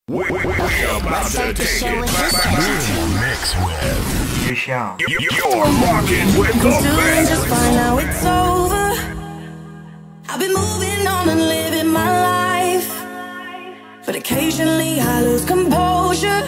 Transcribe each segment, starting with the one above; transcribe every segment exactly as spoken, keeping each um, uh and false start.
We, we, we about to take it back, back to your mix with D J SHAYAM. You, you're rocking with the best. Just fine now it's over. I've been moving on and living my life, but occasionally I lose composure,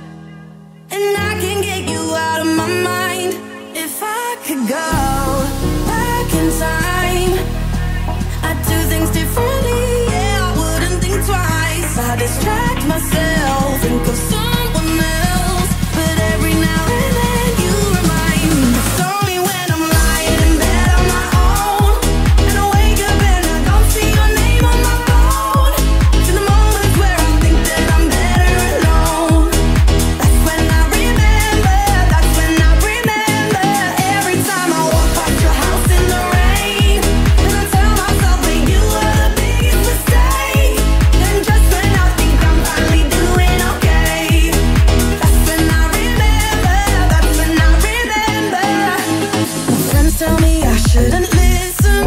and I can't get you out of my mind. If I could go back in time, I'd do things differently. Yeah, I wouldn't think twice. I distract myself, think of someone else, but every now and then you remind me. It's only when I'm lying in bed on my own, and I wake up and I don't see your name on my phone. To the moments where I think that I'm better alone. That's when I remember, that's when I remember. Every time I walk past your house in the rain, and I tell myself that you were the biggest mistake. Then just when I think I'm finally doing okay, that's when I remember, that's when I remember. My friends tell me I shouldn't listen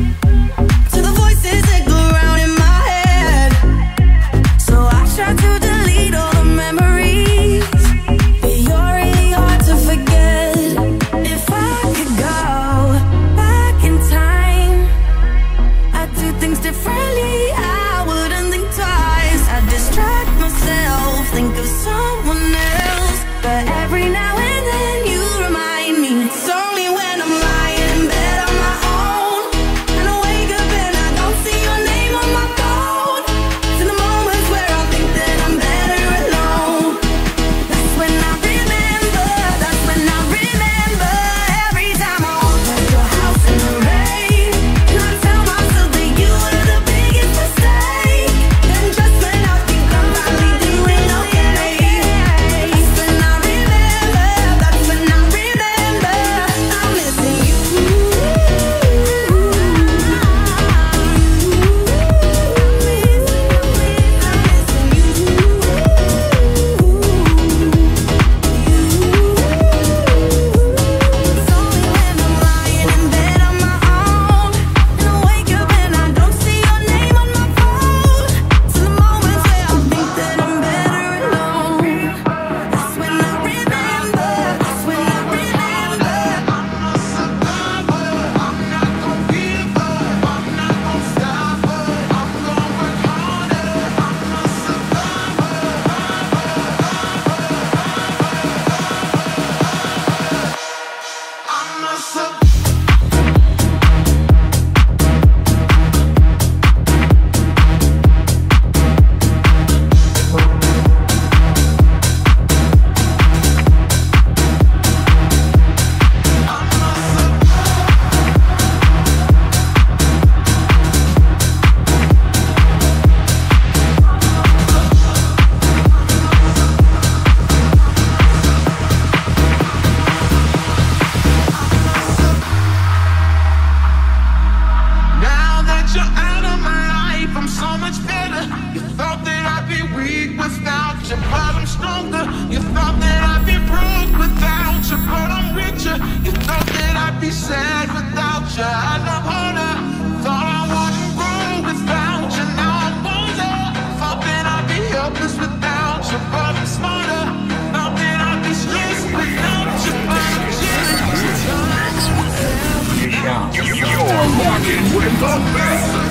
to the voices that go round in my head, so I try to delete all the memories, but you're really hard to forget. If I could go back in time, I'd do things differently. I wouldn't think twice. I'd distract myself, think of someone else, but every now and then you remind me. It's only when I'm lying in bed on my own, and I wake up and I don't see your name on my phone. To the moments where I think that I'm better alone, that's when I remember, that's when I remember. Every time I walk past your house in the rain, and I tell myself that you were the biggest mistake. Then just when I think I'm finally doing okay, that's when I remember, that's when I remember. I'm missing you. It's only when I'm lying in bed on my own, and I wake up and I don't see your name on my phone. To the moments where I think that I'm better alone, that's when I remember, that's when I remember. Now that you're out of my life, I'm so much better. You thought that I'd be weak without you, but I'm stronger. You thought that I'd be broke without you, but I'm richer. You thought that I'd be sad without you, I'd love harder. Thought I wouldn't grow without you, now I'm bolder. Thought that I'd be helpless without you, but I'm smarter. Thought that I'd be stressed without you, but I'm chilling. D J SHAYAM. You, you're rocking with the best.